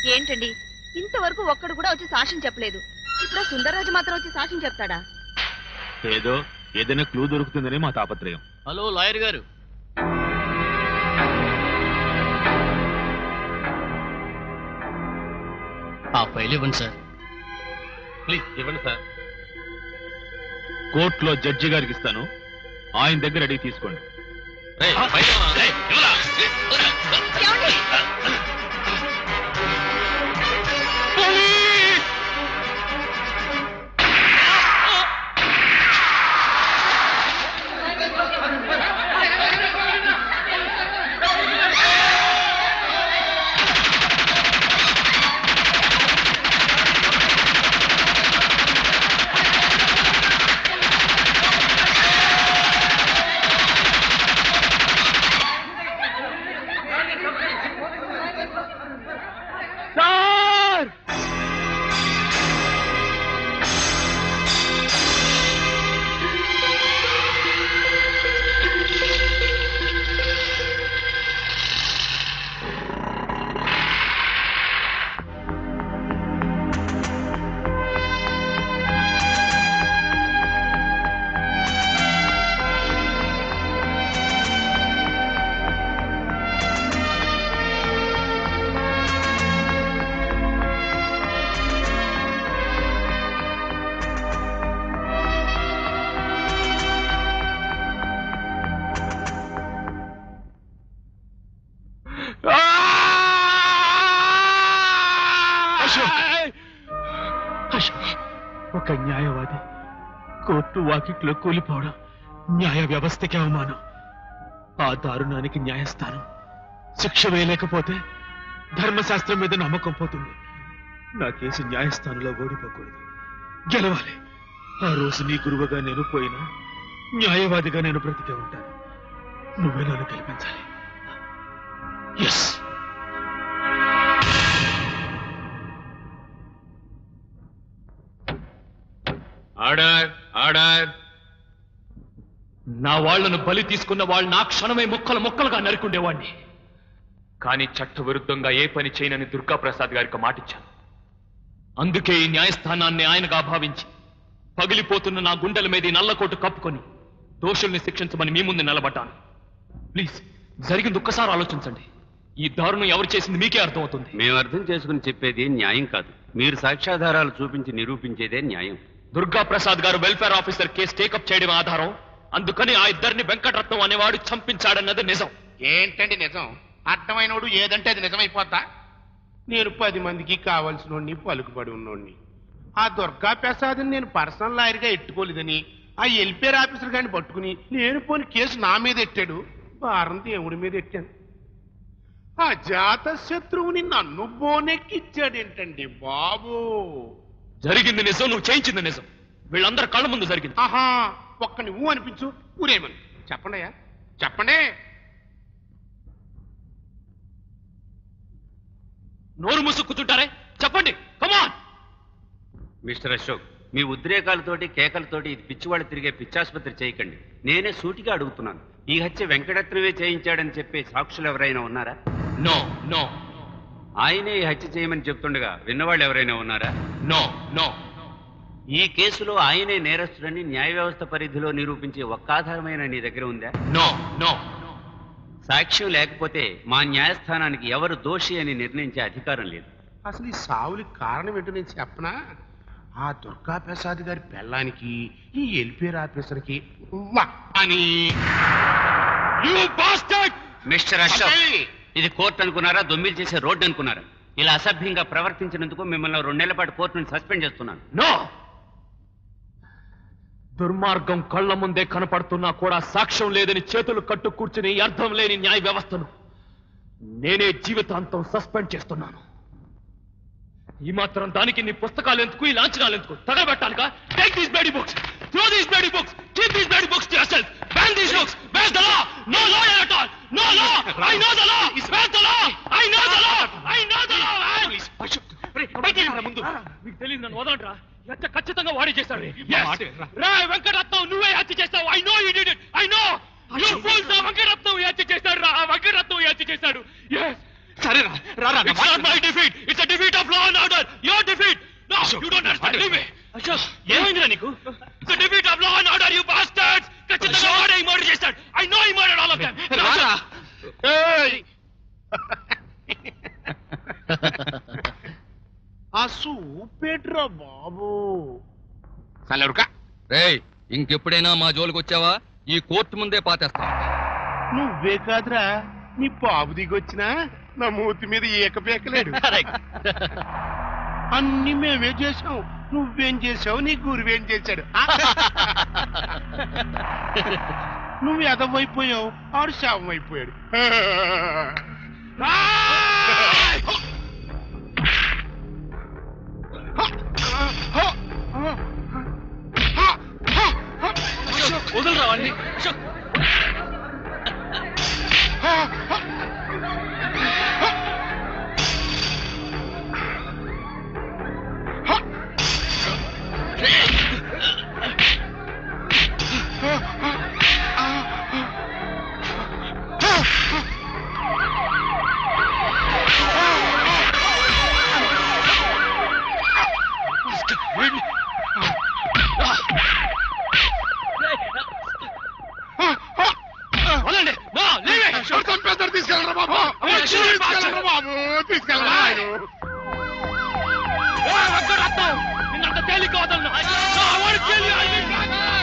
ఏంటండి ఇంతవరకు ఒక్కడు కూడా వచ్చి సాక్ష్యం చెప్పలేదు. ఇప్పుడు సుందరరాజు మాత్రం వచ్చి సాక్ష్యం చెప్తాడా? ఏదో ఏదైనా క్లూ దొరుకుతుందని మా తాపత్రయం. హలో లాయర్ గారు, ఆ ఫైల్ ఇవ్వండి సార్. ప్లీజ్ ఇవ్వండి సార్. కోర్టులో జడ్జి గారికి ఇస్తాను, ఆయన దగ్గర అడిగి తీసుకోండి. ఒక న్యాయవాది కోర్టు వాకిట్లో కూలిపోవడం న్యాయ వ్యవస్థకి అవమానం. ఆ దారుణానికి న్యాయస్థానం శిక్ష వేయలేకపోతే ధర్మశాస్త్రం మీద నమ్మకం పోతుంది. నా కేసు న్యాయస్థానంలో ఓడిపోకూడదు, గెలవాలి. ఆ రోజు నీ గురువుగా నేను పోయినా న్యాయవాదిగా నేను బ్రతికే ఉంటాను. నువ్వే నన్ను గెలిపించాలి. ఎస్. Order order. నా వాళ్లను బలి తీసుకున్న వాళ్ళు నా క్షణమే ముక్కలు ముక్కలుగా నరుకుండేవాణ్ణి. కానీ చట్ట విరుద్ధంగా ఏ పని చేయనని దుర్గాప్రసాద్ గారికి మాటిచ్చాను. అందుకే ఈ న్యాయస్థానాన్ని ఆయనగా భావించి పగిలిపోతున్న నా గుండెల మీద నల్లకోటు కప్పుకొని దోషుల్ని శిక్షించమని మీ ముందు నిలబడ్డాను. ప్లీజ్ జరిగింది ఒక్కసారి ఆలోచించండి. ఈ దారుణం ఎవరు చేసింది మీకే అర్థమవుతుంది. మేము అర్థం చేసుకుని చెప్పేది న్యాయం కాదు, మీరు సాక్ష్యాధారాలు చూపించి నిరూపించేదే న్యాయం. దుర్గాప్రసాద్ గారు వెల్ఫేర్ ఆఫీసర్ కేసు టేకప్ చేయడం ఆధారం. అందుకని ఆ ఇద్దరిని వెంకటరత్నం అనేవాడు చంపించాడన్నది నిజం. ఏంటండి నిజం? అర్థమైనోడు ఏదంటే అది నిజమైపోతా? నేను 10 మందికి కావాల్సినోడిని, పలుకుబడి ఉన్నోడిని. ఆ దుర్గాప్రసాద్ని నేను పర్సనల్ లాయర్గా ఎట్టుకోలేదని ఆ వెల్ఫేర్ ఆఫీసర్ గారిని పట్టుకుని నేను పోని కేసు నా మీద ఎట్టాడు, భారం దేవుడి మీద ఎట్టాను. ఆ జాత శత్రువుని నన్ను బోనెక్కిచ్చాడేంటండి బాబు? జరిగింది నిజం, నువ్వు చేయించింది నిజం. వీళ్ళందరూ కళ్ళ ముందు జరిగింది. ఆహా, ఒక్క నువ్వు అనిపించు, ఊరేమని చెప్పండి అయ్యా, చెప్పండి. నోరు మూసుకుతుంటారే, చెప్పండి. కమాన్. మిస్టర్ అశోక్, మీ ఉద్రేకాలతోటి కేకలతోటి ఇది పిచ్చివాళ్ళు తిరిగే పిచ్చాసుపత్రి చేయకండి. నేనే సూటిగా అడుగుతున్నాను, ఈ హత్య వెంకటరత్నమే చేయించాడని చెప్పే సాక్షులు ఎవరైనా ఉన్నారా? No no. ఆయనే ఈ హత్య చేయమని చెప్తుండగా విన్నవాళ్ళు ఎవరైనా ఉన్నారా? No no. ఈ కేసులో ఆయనే నేరస్తుడని న్యాయ వ్యవస్థ పరిధిలో నిరూపించే ఒక్క ఆధారమైన నీ దగ్గర ఉందా? No no. సాక్ష్యం లేకపోతే మా న్యాయస్థానానికి ఎవరు దోషి అని నిర్ణయించే అధికారం లేదు. అసలు ఈ సావులకి కారణం ఏంటో నేను చెప్పనా? ఆ దుర్గాప్రసాద్ గారి పెళ్ళానికి ఈ వెల్ఫేర్ ఆఫీసర్కి అని. మిస్టర్ అశోక్, ఇది కోర్టు అనుకున్నారా, దొమ్మిలు చేసే రోడ్డు అనుకున్నారా? ఇలా అసభ్యంగా ప్రవర్తించినందుకు మిమ్మల్ని 2 నెలల పాటు కోర్టు నుంచి సస్పెండ్ చేస్తున్నాను. నో. దుర్మార్గం కళ్ల ముందే కనపడుతున్నా కూడా సాక్ష్యం లేదని చేతులు కట్టు కూర్చుని అర్థం లేని న్యాయ వ్యవస్థను నేనే జీవితాంతం సస్పెండ్ చేస్తున్నాను. ఈ మాత్రం దానికి నీ పుస్తకాలు ఎందుకు, ఈ లాంఛనాలు ఎందుకు? తగలబెట్టాలిగా? Take these bloody books, throw these bloody books, keep these bloody books to yourself, ban these books, ban the law, no lawyer at all, no law, I know the law, ban the law, I know the law, I know the law. ముందు మీకు తెలియదు, నన్ను వదలంట్రా. ఎంత ఖచ్చితంగా వాడే చేశాడు. రా వెంకటరత్నం, నువ్వే హత్య చేస్తావు. I know you did it, I know. You fools, Venkataratnam హత్య చేశాడు. రా వెంకటరత్నం హత్య చేశాడు. yes. సరేరా, రా రా. It's not my defeat, it's a defeat ఏయ్! ఆ సూపేట్రా బాబు సలరుకా రేయ్ ఇంకెప్పుడైనా మా జోలికి వచ్చావా ఈ కోర్టు ముందే పాతేస్తా. నువ్వే కాదురా నీ బాబు దిగొచ్చినా నా మూతి మీద ఏకపేకలేడు. అన్ని మేమే చేసాం, నువ్వేం చేసావు, నీ గురువేం చేశాడు. నువ్వు ఎదవైపోయావు, ఆడు శవం అయిపోయాడు. వదలరా వాడిని. తీసుకెళ్ళరా బాబు, తీసుకెళ్ళరా బాబు, తీసుకెళ్ళరా. నిన్నంత తేలిక వదలను.